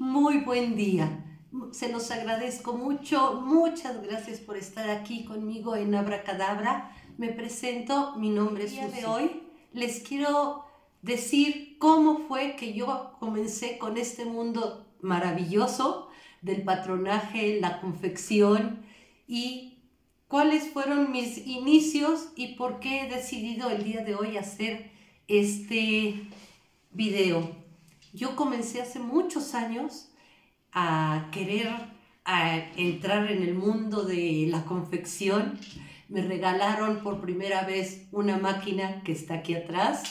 Muy buen día. Se los agradezco mucho. Muchas gracias por estar aquí conmigo en Abracadabra. Me presento, mi nombre es Susi. El día de hoy les quiero decir cómo fue que yo comencé con este mundo maravilloso del patronaje, la confección y cuáles fueron mis inicios y por qué he decidido el día de hoy hacer este video. Yo comencé hace muchos años a querer entrar en el mundo de la confección. Me regalaron por primera vez una máquina que está aquí atrás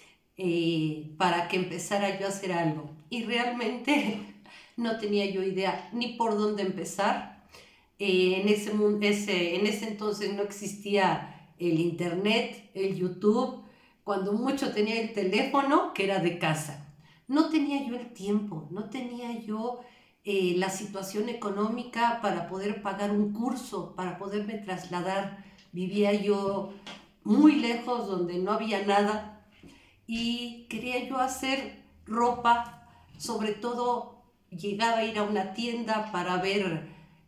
para que empezara yo a hacer algo. Y realmente no tenía yo idea ni por dónde empezar. En ese entonces no existía el internet, el YouTube, cuando mucho tenía el teléfono que era de casa. No tenía yo el tiempo, no tenía yo la situación económica para poder pagar un curso, para poderme trasladar. Vivía yo muy lejos donde no había nada y quería yo hacer ropa, sobre todo llegaba a ir a una tienda para ver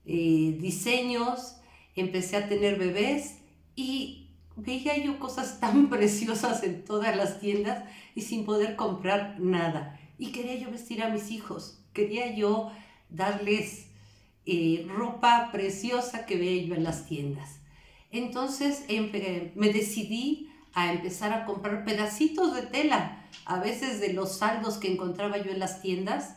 diseños, empecé a tener bebés y veía yo cosas tan preciosas en todas las tiendas y sin poder comprar nada. Y quería yo vestir a mis hijos, quería yo darles ropa preciosa que veía yo en las tiendas. Entonces me decidí a empezar a comprar pedacitos de tela, a veces de los saldos que encontraba yo en las tiendas,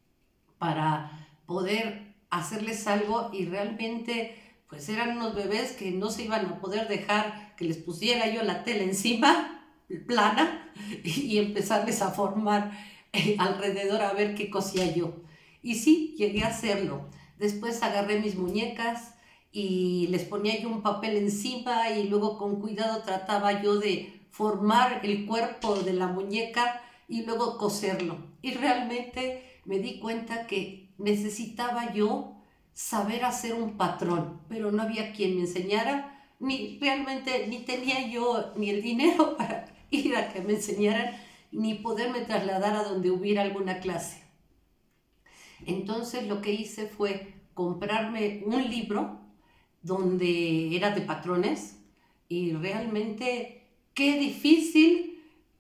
para poder hacerles algo y realmente pues eran unos bebés que no se iban a poder dejar que les pusiera yo la tela encima, plana, y empezarles a formar alrededor a ver qué cosía yo. Y sí, llegué a hacerlo. Después agarré mis muñecas y les ponía yo un papel encima y luego con cuidado trataba yo de formar el cuerpo de la muñeca y luego coserlo. Y realmente me di cuenta que necesitaba yo saber hacer un patrón, pero no había quien me enseñara, ni realmente ni tenía yo ni el dinero para ir a que me enseñaran, ni poderme trasladar a donde hubiera alguna clase. Entonces lo que hice fue comprarme un libro donde era de patrones y realmente qué difícil,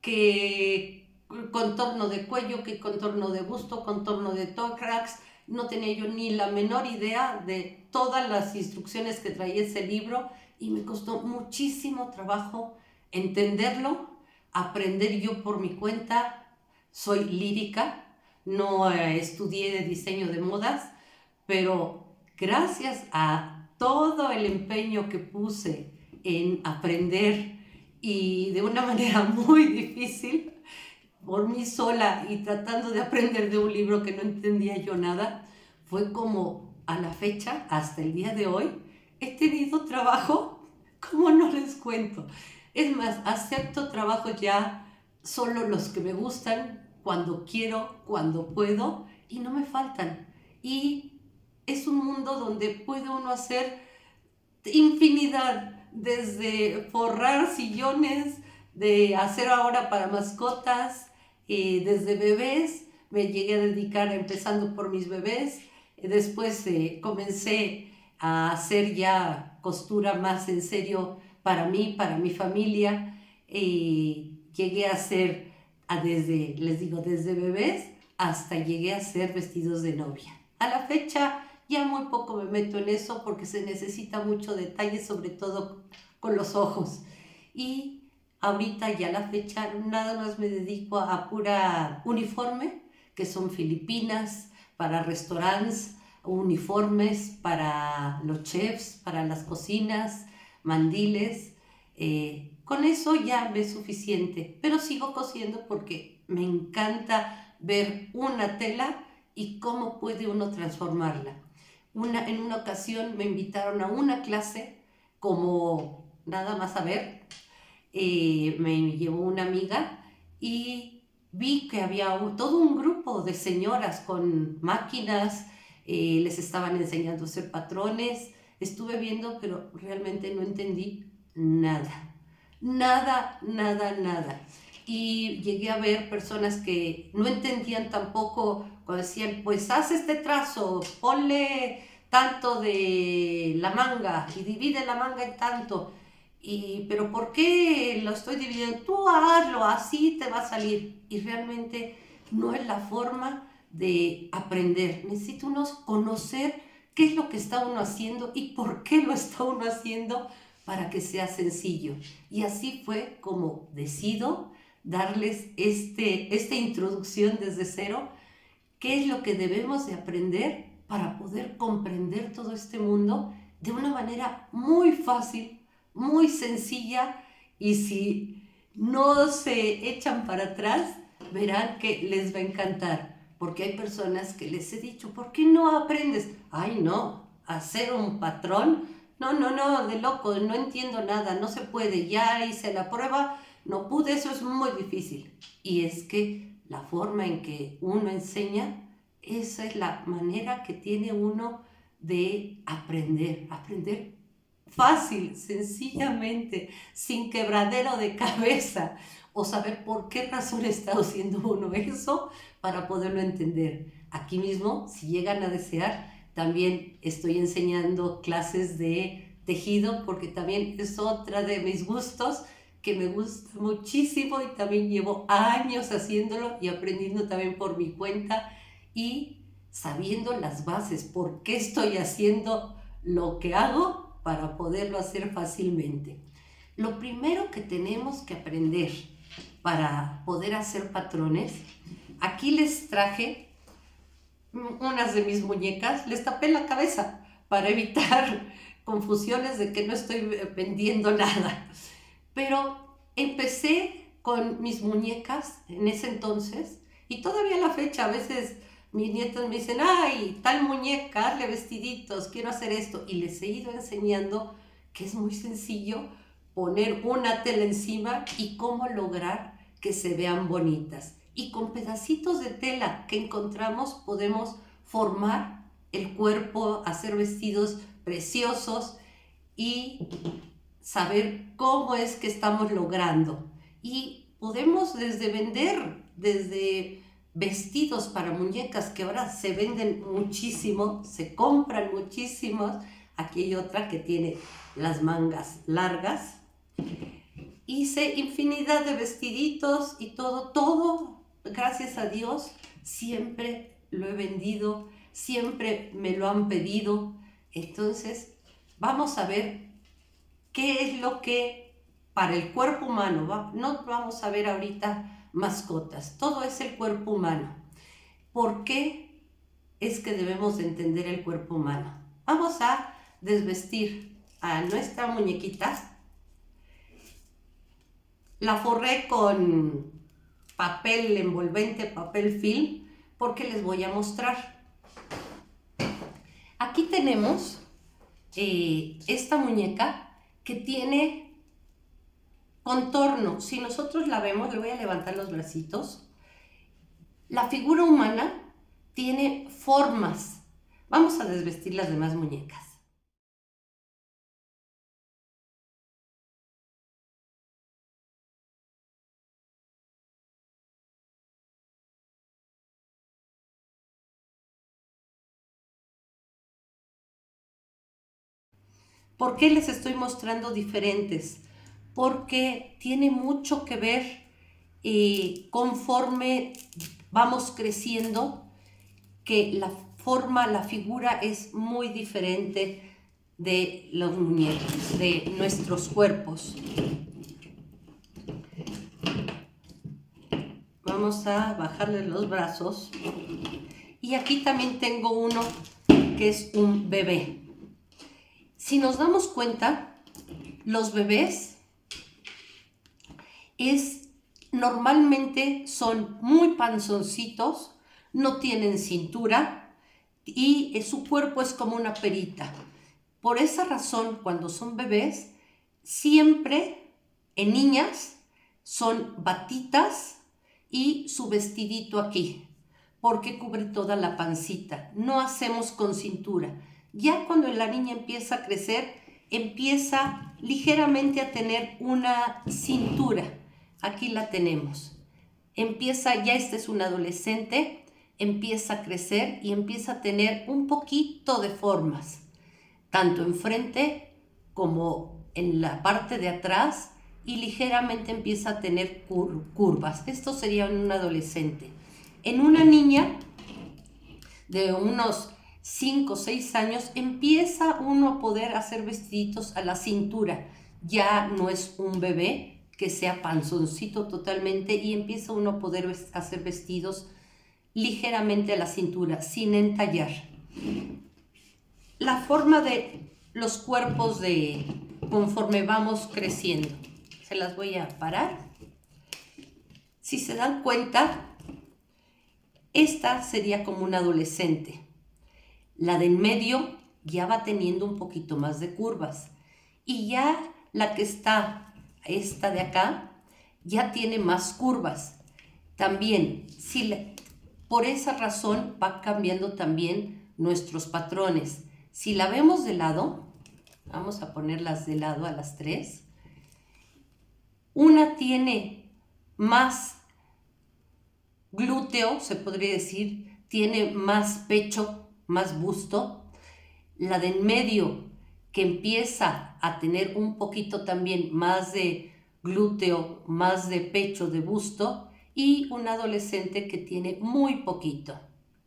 que contorno de cuello, que contorno de busto, contorno de tórax. No tenía yo ni la menor idea de todas las instrucciones que traía ese libro y me costó muchísimo trabajo entenderlo, aprender yo por mi cuenta. Soy lírica, no estudié de diseño de modas, pero gracias a todo el empeño que puse en aprender y de una manera muy difícil, por mí sola y tratando de aprender de un libro que no entendía yo nada, fue como a la fecha, hasta el día de hoy, he tenido trabajo como no les cuento. Es más, acepto trabajos ya solo los que me gustan, cuando quiero, cuando puedo, y no me faltan. Y es un mundo donde puede uno hacer infinidad, desde forrar sillones, de hacer ahora para mascotas, desde bebés, me llegué a dedicar empezando por mis bebés, después comencé a hacer ya costura más en serio para mí, para mi familia, llegué a hacer desde, les digo, desde bebés hasta llegué a hacer vestidos de novia. A la fecha ya muy poco me meto en eso porque se necesita mucho detalle, sobre todo con los ojos. Y ahorita ya a la fecha nada más me dedico a pura uniforme, que son filipinas, para restaurantes, uniformes para los chefs, para las cocinas, mandiles. Con eso ya me es suficiente, pero sigo cosiendo porque me encanta ver una tela y cómo puede uno transformarla. En una ocasión me invitaron a una clase, como nada más a ver, me llevó una amiga y vi que había todo un grupo de señoras con máquinas, les estaban enseñando a hacer patrones. Estuve viendo, pero realmente no entendí nada, nada, nada, nada. y llegué a ver personas que no entendían tampoco cuando decían, pues haz este trazo, ponle tanto de la manga y divide la manga en tanto. Pero ¿por qué lo estoy dividiendo? Tú hazlo, así te va a salir. Y realmente no es la forma de aprender. Necesita uno conocer qué es lo que está uno haciendo y por qué lo está uno haciendo para que sea sencillo. Y así fue como decido darles esta introducción desde cero. ¿Qué es lo que debemos de aprender para poder comprender todo este mundo de una manera muy fácil, muy sencilla? Y si no se echan para atrás, verán que les va a encantar. Porque hay personas que les he dicho, ¿por qué no aprendes? Ay, no, hacer un patrón, no, de loco, no entiendo nada, no se puede, ya hice la prueba, no pude, eso es muy difícil. Y es que la forma en que uno enseña, esa es la manera que tiene uno de aprender fácil, sencillamente, sin quebradero de cabeza, o saber por qué razón está haciendo uno eso para poderlo entender. Aquí mismo, si llegan a desear, también estoy enseñando clases de tejido, porque también es otra de mis gustos que me gusta muchísimo y también llevo años haciéndolo y aprendiendo también por mi cuenta y sabiendo las bases, por qué estoy haciendo lo que hago para poderlo hacer fácilmente. Lo primero que tenemos que aprender para poder hacer patrones, aquí les traje unas de mis muñecas, les tapé la cabeza para evitar confusiones de que no estoy vendiendo nada. Pero empecé con mis muñecas en ese entonces y todavía a la fecha a veces mis nietos me dicen, ay, tal muñeca, hazle vestiditos, quiero hacer esto. Y les he ido enseñando que es muy sencillo poner una tela encima y cómo lograr que se vean bonitas. Y con pedacitos de tela que encontramos podemos formar el cuerpo, hacer vestidos preciosos y saber cómo es que estamos logrando. Y podemos desde vender, desde vestidos para muñecas que ahora se venden muchísimo, se compran muchísimos. Aquí hay otra que tiene las mangas largas. Hice infinidad de vestiditos y todo, gracias a Dios, siempre lo he vendido, siempre me lo han pedido. Entonces, vamos a ver qué es lo que para el cuerpo humano, no vamos a ver ahorita mascotas, todo es el cuerpo humano. ¿Por qué es que debemos de entender el cuerpo humano? Vamos a desvestir a nuestra muñequita. La forré con papel envolvente, papel film, porque les voy a mostrar. Aquí tenemos esta muñeca que tiene contorno. Si nosotros la vemos, le voy a levantar los bracitos. La figura humana tiene formas. Vamos a desvestir las demás muñecas. ¿Por qué les estoy mostrando diferentes? Porque tiene mucho que ver conforme vamos creciendo, que la forma, la figura es muy diferente de los muñecos, de nuestros cuerpos. Vamos a bajarle los brazos. Y aquí también tengo uno que es un bebé. Si nos damos cuenta, los bebés normalmente son muy panzoncitos, no tienen cintura y su cuerpo es como una perita. Por esa razón, cuando son bebés, siempre en niñas son batitas y su vestidito aquí, porque cubre toda la pancita. No hacemos con cintura. Ya cuando la niña empieza a crecer, empieza ligeramente a tener una cintura. aquí la tenemos. Empieza, ya este es un adolescente, empieza a crecer y empieza a tener un poquito de formas, tanto enfrente como en la parte de atrás, y ligeramente empieza a tener curvas. Esto sería en un adolescente. En una niña de unos 5 o 6 años empieza uno a poder hacer vestiditos a la cintura. Ya no es un bebé que sea panzoncito totalmente, y empieza uno a poder hacer vestidos ligeramente a la cintura, sin entallar. La forma de los cuerpos conforme vamos creciendo. Se las voy a parar. Si se dan cuenta, esta sería como un adolescente. La de en medio ya va teniendo un poquito más de curvas. Y ya la que está, esta de acá, ya tiene más curvas. También, por esa razón va cambiando también nuestros patrones. Si la vemos de lado, vamos a ponerlas de lado a las tres. Una tiene más glúteo, se podría decir, tiene más pecho, más busto. La de en medio, que empieza a tener un poquito también más de glúteo, más de pecho, de busto, y un adolescente que tiene muy poquito.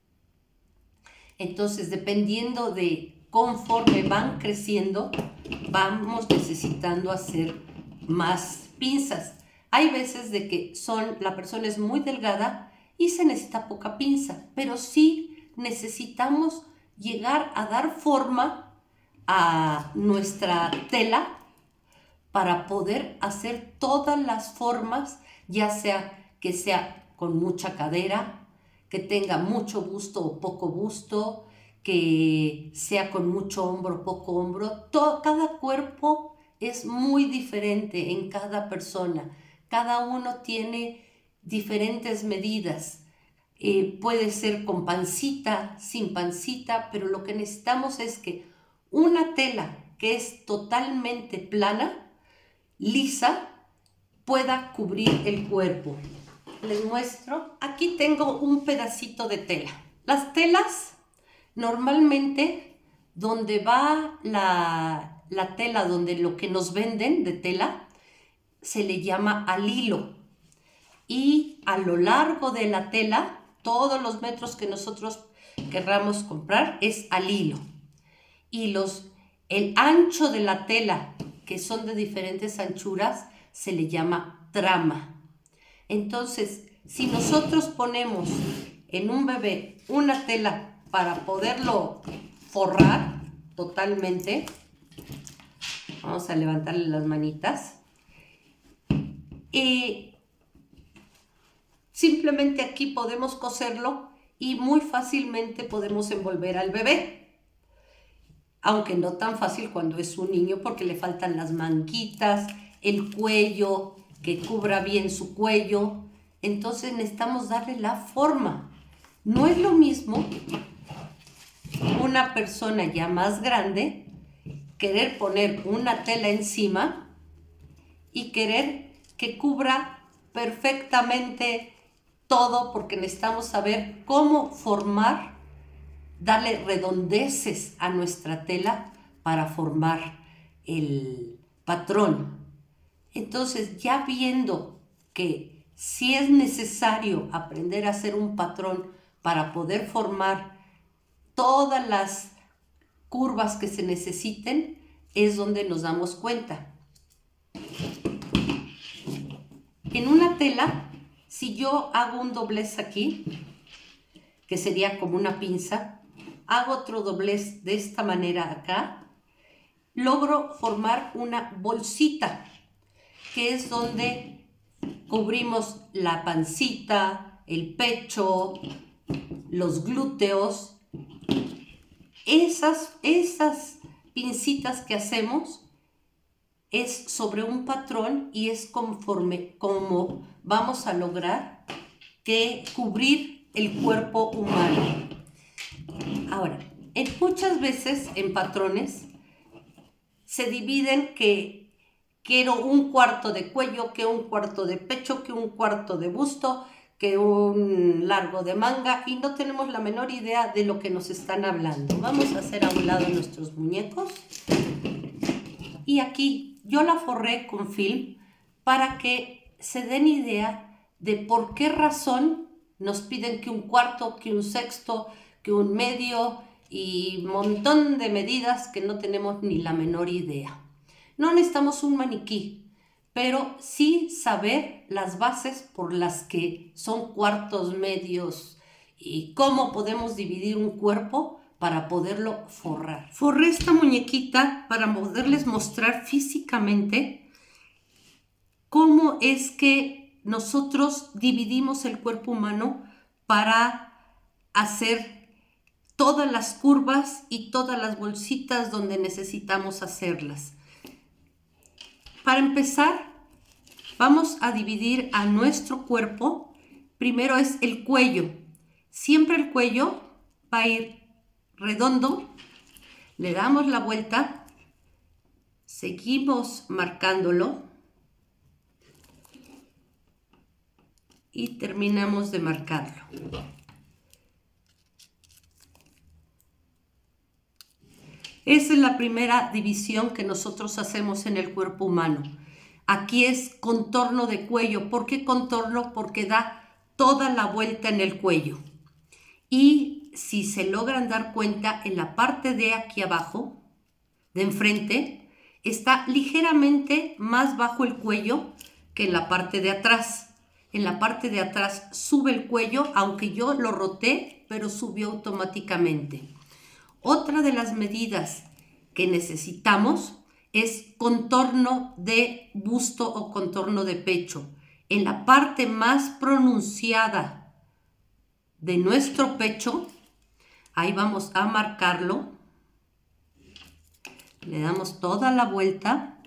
Entonces, dependiendo de conforme van creciendo, vamos necesitando hacer más pinzas. Hay veces de que la persona es muy delgada y se necesita poca pinza, pero sí necesitamos llegar a dar forma a nuestra tela para poder hacer todas las formas, ya sea que sea con mucha cadera, que tenga mucho busto o poco busto, que sea con mucho hombro o poco hombro. Cada cuerpo es muy diferente en cada persona. Cada uno tiene diferentes medidas. Puede ser con pancita, sin pancita, pero lo que necesitamos es que una tela que es totalmente plana, lisa, pueda cubrir el cuerpo. Les muestro. Aquí tengo un pedacito de tela. Las telas, normalmente, donde va la tela, donde lo que nos venden de tela, se le llama al hilo. Y a lo largo de la tela, todos los metros que nosotros querramos comprar es al hilo. Y el ancho de la tela, que son de diferentes anchuras, se le llama trama. Entonces, si nosotros ponemos en un bebé una tela para poderlo forrar totalmente, vamos a levantarle las manitas, y simplemente aquí podemos coserlo y muy fácilmente podemos envolver al bebé. Aunque no tan fácil cuando es un niño, porque le faltan las manguitas, el cuello, que cubra bien su cuello. Entonces necesitamos darle la forma. No es lo mismo una persona ya más grande querer poner una tela encima y querer que cubra perfectamente todo, porque necesitamos saber cómo formar, darle redondeces a nuestra tela para formar el patrón. Entonces, ya viendo que si es necesario aprender a hacer un patrón para poder formar todas las curvas que se necesiten, es donde nos damos cuenta. En una tela, si yo hago un doblez aquí, que sería como una pinza, hago otro doblez de esta manera acá, logro formar una bolsita, que es donde cubrimos la pancita, el pecho, los glúteos. Esas pincitas que hacemos es sobre un patrón, y es conforme como vamos a lograr cubrir el cuerpo humano. Ahora, muchas veces en patrones se dividen que quiero un cuarto de cuello, que un cuarto de pecho, que un cuarto de busto, que un largo de manga, y no tenemos la menor idea de lo que nos están hablando. Vamos a hacer a un lado nuestros muñecos. Y aquí yo la forré con film para que se den idea de por qué razón nos piden que un cuarto, que un sexto, que un medio y un montón de medidas que no tenemos ni la menor idea. No necesitamos un maniquí, pero sí saber las bases por las que son cuartos, medios y cómo podemos dividir un cuerpo para poderlo forrar. Forré esta muñequita para poderles mostrar físicamente cómo es que nosotros dividimos el cuerpo humano para hacer todas las curvas y todas las bolsitas donde necesitamos hacerlas. Para empezar, vamos a dividir a nuestro cuerpo. Primero es el cuello. Siempre el cuello va a ir redondo. Le damos la vuelta. Seguimos marcándolo. Y terminamos de marcarlo. Esa es la primera división que nosotros hacemos en el cuerpo humano. Aquí es contorno de cuello. ¿Por qué contorno? Porque da toda la vuelta en el cuello. Y si se logran dar cuenta, en la parte de aquí abajo, de enfrente, está ligeramente más bajo el cuello que en la parte de atrás. En la parte de atrás sube el cuello, aunque yo lo roté, pero subió automáticamente. Otra de las medidas que necesitamos es contorno de busto o contorno de pecho. En la parte más pronunciada de nuestro pecho, ahí vamos a marcarlo. Le damos toda la vuelta.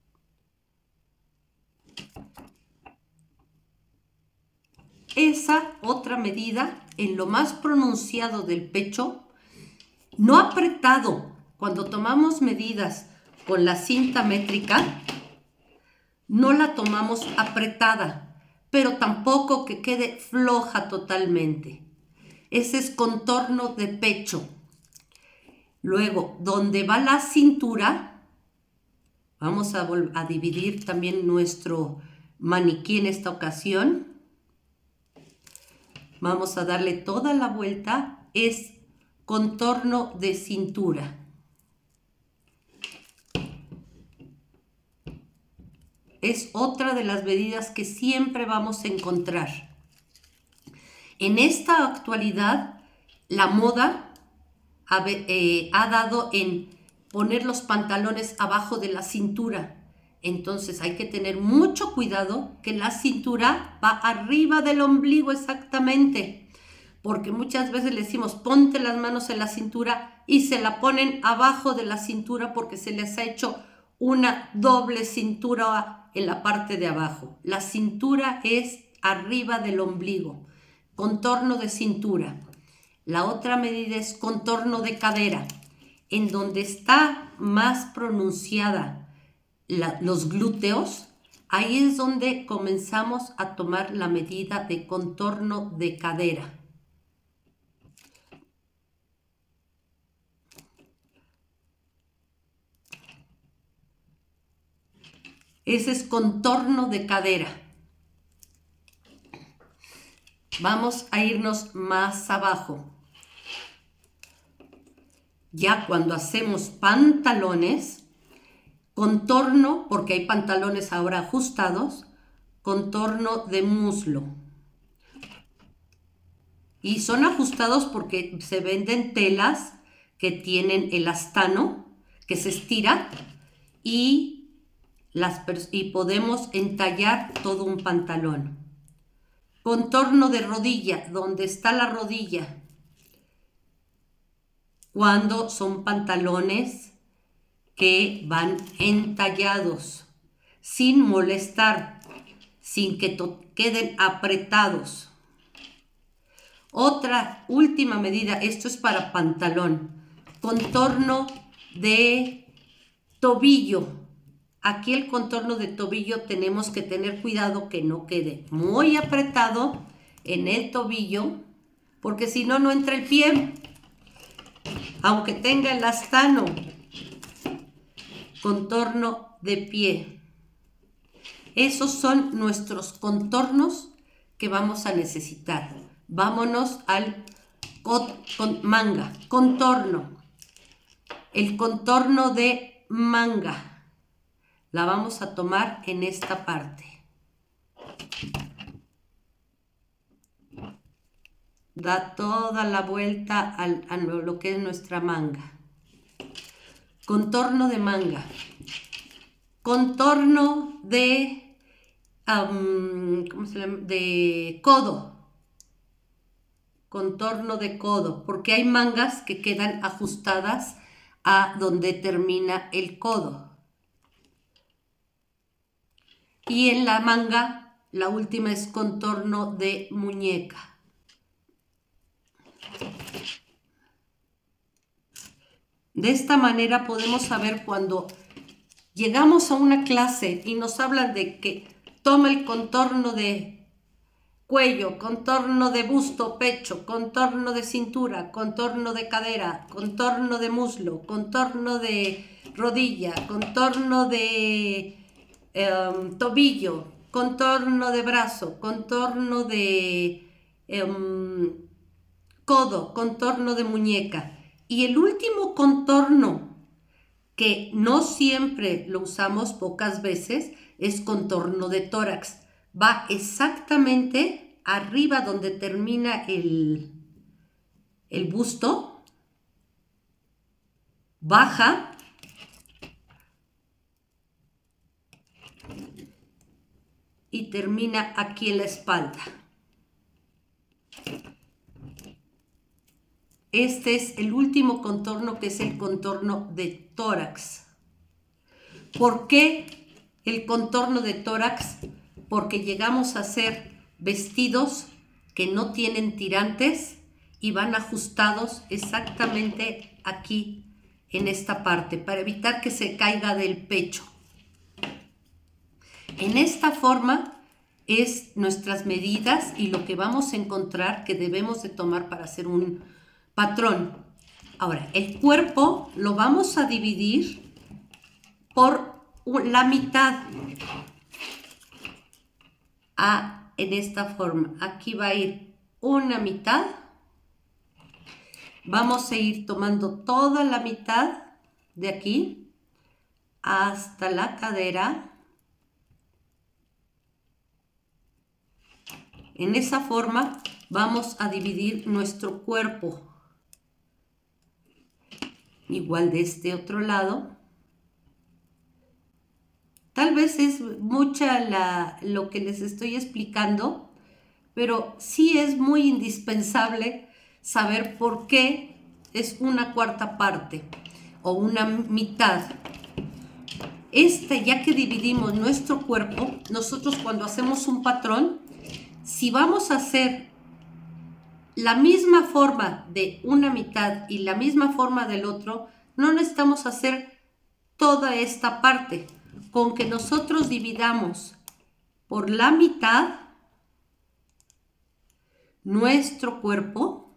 Esa otra medida en lo más pronunciado del pecho, no apretado. Cuando tomamos medidas con la cinta métrica, no la tomamos apretada, pero tampoco que quede floja totalmente. Ese es contorno de pecho. Luego, donde va la cintura, vamos a dividir también nuestro maniquí en esta ocasión. Vamos a darle toda la vuelta. Es contorno de cintura. Es otra de las medidas que siempre vamos a encontrar. En esta actualidad, la moda ha dado en poner los pantalones abajo de la cintura. Entonces hay que tener mucho cuidado que la cintura va arriba del ombligo exactamente. Porque muchas veces le decimos ponte las manos en la cintura y se la ponen abajo de la cintura porque se les ha hecho una doble cintura en la parte de abajo. La cintura es arriba del ombligo, contorno de cintura. La otra medida es contorno de cadera, en donde está más pronunciada los glúteos. Ahí es donde comenzamos a tomar la medida de contorno de cadera. Ese es contorno de cadera. Vamos a irnos más abajo. Ya cuando hacemos pantalones, contorno, porque hay pantalones ahora ajustados, contorno de muslo. Y son ajustados porque se venden telas que tienen elastano, que se estira y podemos entallar todo un pantalón. Contorno de rodilla, donde está la rodilla. Cuando son pantalones que van entallados, sin molestar, sin que queden apretados. Otra última medida, esto es para pantalón, contorno de tobillo. aquí el contorno de tobillo tenemos que tener cuidado que no quede muy apretado en el tobillo, porque si no, no entra el pie. Aunque tenga el astano, contorno de pie. Esos son nuestros contornos que vamos a necesitar. Vámonos al manga, contorno. El contorno de manga. La vamos a tomar en esta parte. Da toda la vuelta a lo que es nuestra manga. Contorno de manga. Contorno de, ¿cómo se llama? De codo. Contorno de codo, porque hay mangas que quedan ajustadas a donde termina el codo. Y en la manga, la última es contorno de muñeca. De esta manera podemos saber cuando llegamos a una clase y nos hablan de que toma el contorno de cuello, contorno de busto, pecho, contorno de cintura, contorno de cadera, contorno de muslo, contorno de rodilla, contorno de tobillo, contorno de brazo, contorno de codo, contorno de muñeca. Y el último contorno, que no siempre lo usamos, pocas veces, es contorno de tórax. Va exactamente arriba donde termina el busto, baja y termina aquí en la espalda. Este es el último contorno, que es el contorno de tórax. ¿Por qué el contorno de tórax? Porque llegamos a hacer vestidos que no tienen tirantes y van ajustados exactamente aquí en esta parte para evitar que se caiga del pecho. En esta forma es nuestras medidas y lo que vamos a encontrar que debemos de tomar para hacer un patrón. Ahora, el cuerpo lo vamos a dividir por la mitad. En esta forma. Aquí va a ir una mitad. Vamos a ir tomando toda la mitad de aquí hasta la cadera. En esa forma vamos a dividir nuestro cuerpo. Igual de este otro lado. Tal vez es mucha lo que les estoy explicando, pero sí es muy indispensable saber por qué es una cuarta parte o una mitad. Ya que dividimos nuestro cuerpo, nosotros cuando hacemos un patrón, si vamos a hacer la misma forma de una mitad y la misma forma del otro, no necesitamos hacer toda esta parte. Con que nosotros dividamos por la mitad nuestro cuerpo,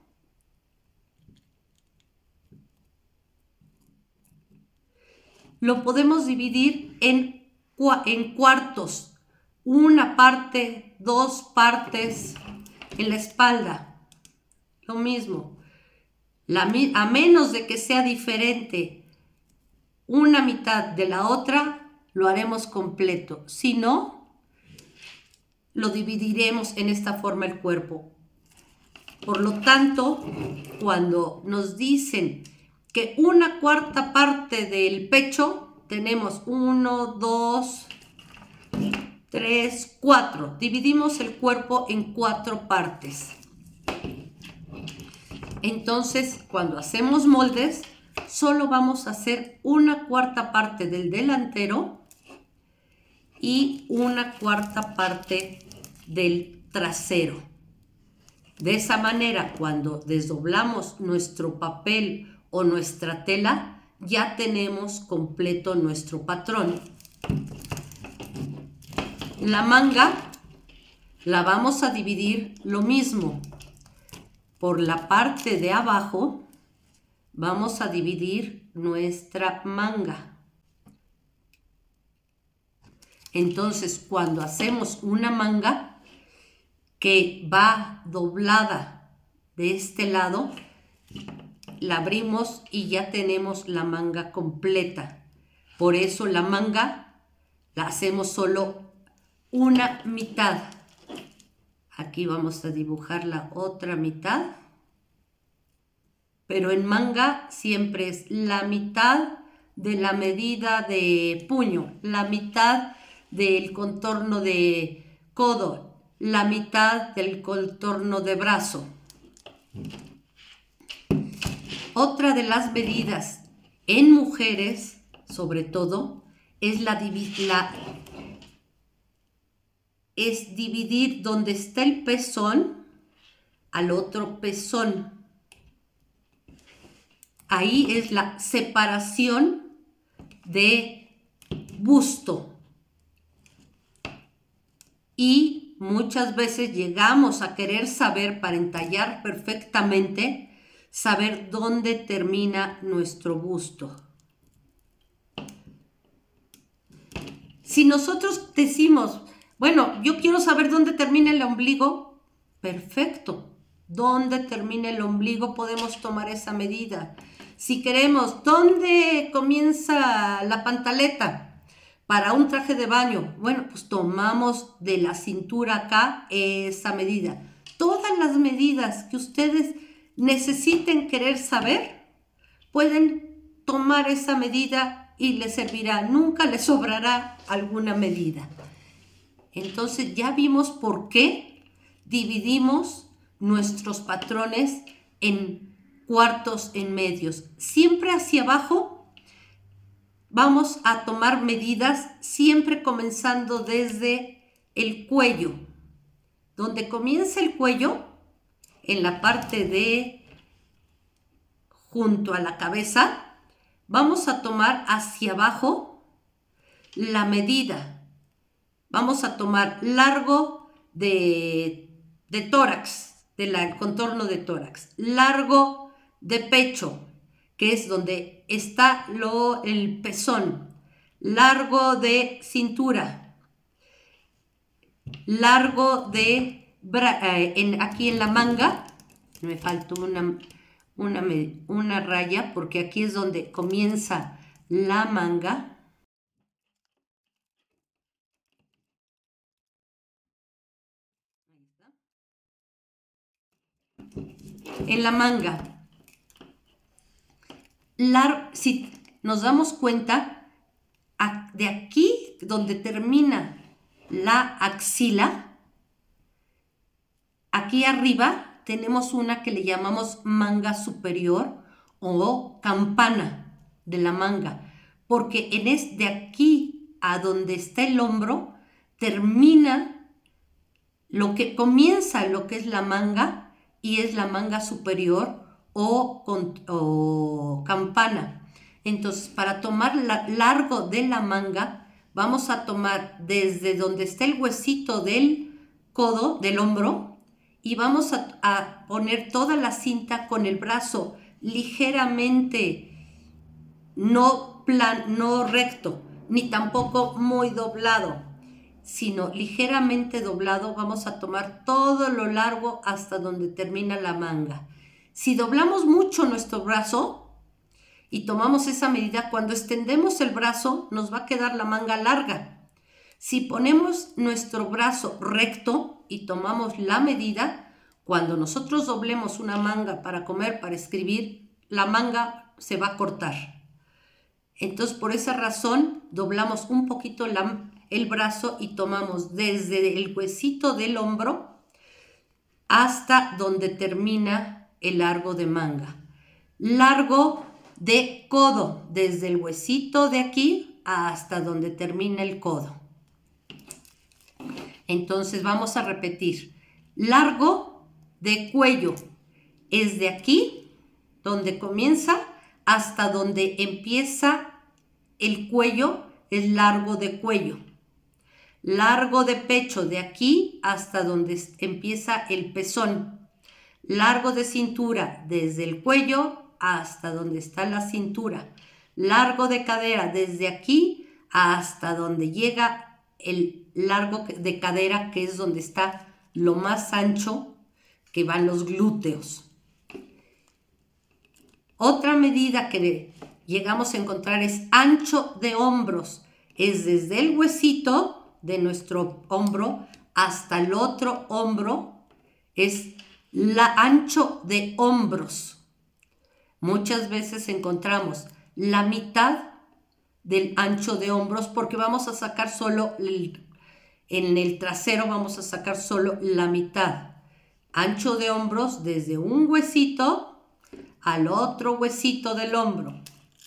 lo podemos dividir en cuartos. Una parte, dos partes. En la espalda, lo mismo. A menos de que sea diferente una mitad de la otra, lo haremos completo. Si no, lo dividiremos en esta forma el cuerpo. Por lo tanto, cuando nos dicen que una cuarta parte del pecho, tenemos 1, 2, 3, 4. Dividimos el cuerpo en 4 partes. Entonces, cuando hacemos moldes, solo vamos a hacer una cuarta parte del delantero y una cuarta parte del trasero. De esa manera, cuando desdoblamos nuestro papel o nuestra tela, ya tenemos completo nuestro patrón. La manga la vamos a dividir lo mismo. Por la parte de abajo vamos a dividir nuestra manga. Entonces, cuando hacemos una manga que va doblada de este lado, la abrimos y ya tenemos la manga completa. Por eso la manga la hacemos solo una mitad. Aquí vamos a dibujar la otra mitad. Pero en manga siempre es la mitad de la medida de puño, la mitad del contorno de codo, la mitad del contorno de brazo. Otra de las medidas en mujeres, sobre todo, es dividir donde está el pezón al otro pezón. Ahí es la separación de busto. Y muchas veces llegamos a querer saber, para entallar perfectamente, saber dónde termina nuestro busto. Si nosotros decimos, bueno, yo quiero saber dónde termina el ombligo, perfecto. ¿Dónde termina el ombligo? Podemos tomar esa medida. Si queremos, ¿dónde comienza la pantaleta para un traje de baño? Bueno, pues tomamos de la cintura acá esa medida. Todas las medidas que ustedes necesiten querer saber, pueden tomar esa medida y les servirá. Nunca les sobrará alguna medida. Entonces ya vimos por qué dividimos nuestros patrones en cuartos en medios. Siempre hacia abajo vamos a tomar medidas, siempre comenzando desde el cuello. Donde comienza el cuello, en la parte de junto a la cabeza, vamos a tomar hacia abajo la medida. Vamos a tomar largo de tórax, del contorno de tórax, largo de pecho, que es donde está el pezón, largo de cintura, largo de aquí en la manga, me faltó una raya porque aquí es donde comienza la manga. En la manga. Si nos damos cuenta, de aquí donde termina la axila, aquí arriba tenemos una que le llamamos manga superior o campana de la manga, porque de aquí a donde está el hombro termina lo que comienza lo que es la manga, y es la manga superior o campana. Entonces, para tomar largo de la manga, vamos a tomar desde donde está el huesito del codo, del hombro, y vamos a poner toda la cinta con el brazo ligeramente no recto, ni tampoco muy doblado, sino ligeramente doblado. Vamos a tomar todo lo largo hasta donde termina la manga. Si doblamos mucho nuestro brazo y tomamos esa medida, cuando extendemos el brazo nos va a quedar la manga larga. Si ponemos nuestro brazo recto y tomamos la medida, cuando nosotros doblemos una manga para comer, para escribir, la manga se va a cortar. Entonces, por esa razón, doblamos un poquito el brazo y tomamos desde el huesito del hombro hasta donde termina el largo de manga. Largo de codo, desde el huesito de aquí hasta donde termina el codo. Entonces vamos a repetir. Largo de cuello es de aquí, donde comienza, hasta donde empieza el cuello, es largo de cuello. Largo de pecho de aquí hasta donde empieza el pezón. Largo de cintura desde el cuello hasta donde está la cintura. Largo de cadera desde aquí hasta donde llega el largo de cadera, que es donde está lo más ancho, que van los glúteos. Otra medida que llegamos a encontrar es ancho de hombros. Es desde el huesito de nuestro hombro hasta el otro hombro. Es ancho de hombros. Muchas veces encontramos la mitad del ancho de hombros porque vamos a sacar solo en el trasero, vamos a sacar solo la mitad. Ancho de hombros desde un huesito al otro huesito del hombro.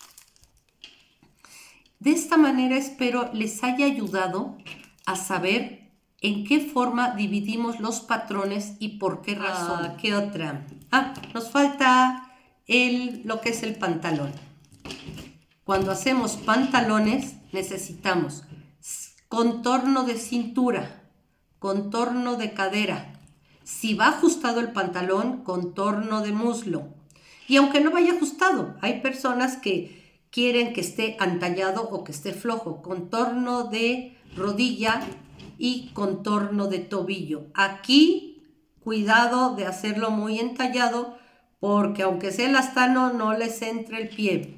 De esta manera espero les haya ayudado a saber en qué forma dividimos los patrones y por qué razón. ¿Qué otra? Nos falta lo que es el pantalón. Cuando hacemos pantalones necesitamos contorno de cintura, contorno de cadera. Si va ajustado el pantalón, contorno de muslo. Y aunque no vaya ajustado, hay personas que quieren que esté entallado o que esté flojo. Contorno de rodilla y contorno de tobillo. Aquí, cuidado de hacerlo muy entallado, porque aunque sea elastano, no les entre el pie.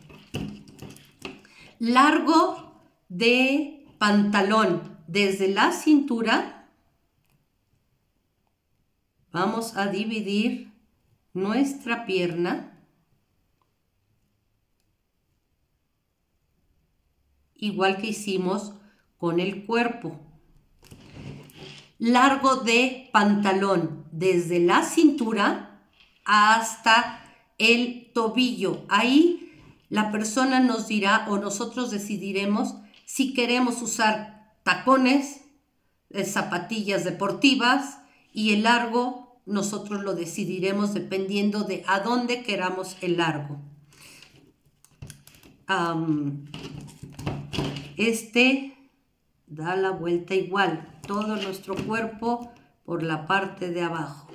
Largo de pantalón desde la cintura. Vamos a dividir nuestra pierna igual que hicimos con el cuerpo. Largo de pantalón desde la cintura hasta el tobillo. Ahí la persona nos dirá o nosotros decidiremos si queremos usar tacones, zapatillas deportivas, y el largo nosotros lo decidiremos dependiendo de a dónde queramos el largo. Da la vuelta igual, todo nuestro cuerpo por la parte de abajo.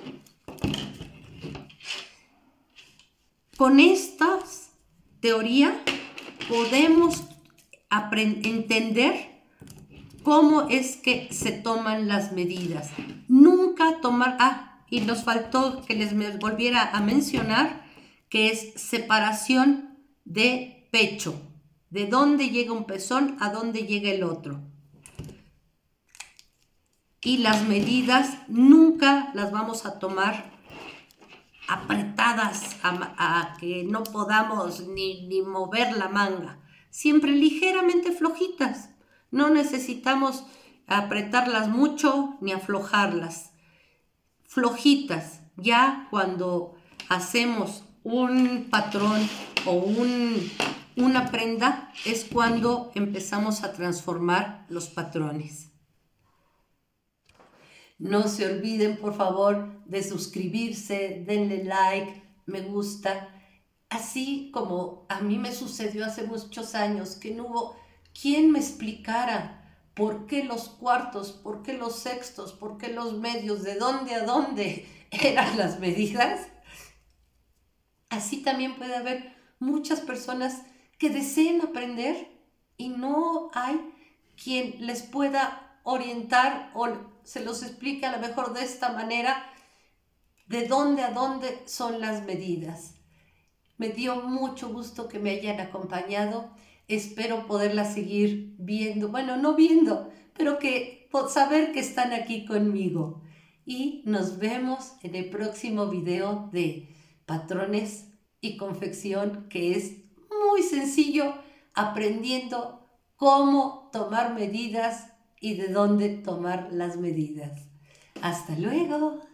Con estas teoría podemos entender cómo es que se toman las medidas. Nunca tomar, y nos faltó que les volviera a mencionar, que es separación de pecho. De dónde llega un pezón a dónde llega el otro. Y las medidas nunca las vamos a tomar apretadas a que no podamos ni mover la manga. Siempre ligeramente flojitas. No necesitamos apretarlas mucho ni aflojarlas. Flojitas. Ya cuando hacemos un patrón o una prenda es cuando empezamos a transformar los patrones. No se olviden, por favor, de suscribirse, denle like, me gusta. Así como a mí me sucedió hace muchos años que no hubo quien me explicara por qué los cuartos, por qué los sextos, por qué los medios, de dónde a dónde eran las medidas. Así también puede haber muchas personas que deseen aprender y no hay quien les pueda orientar o se los explique a lo mejor de esta manera, de dónde a dónde son las medidas. Me dio mucho gusto que me hayan acompañado. Espero poderlas seguir viendo, bueno, no viendo, pero saber que están aquí conmigo. Y nos vemos en el próximo video de patrones y confección, que es muy sencillo, aprendiendo cómo tomar medidas y de dónde tomar las medidas. ¡Hasta luego!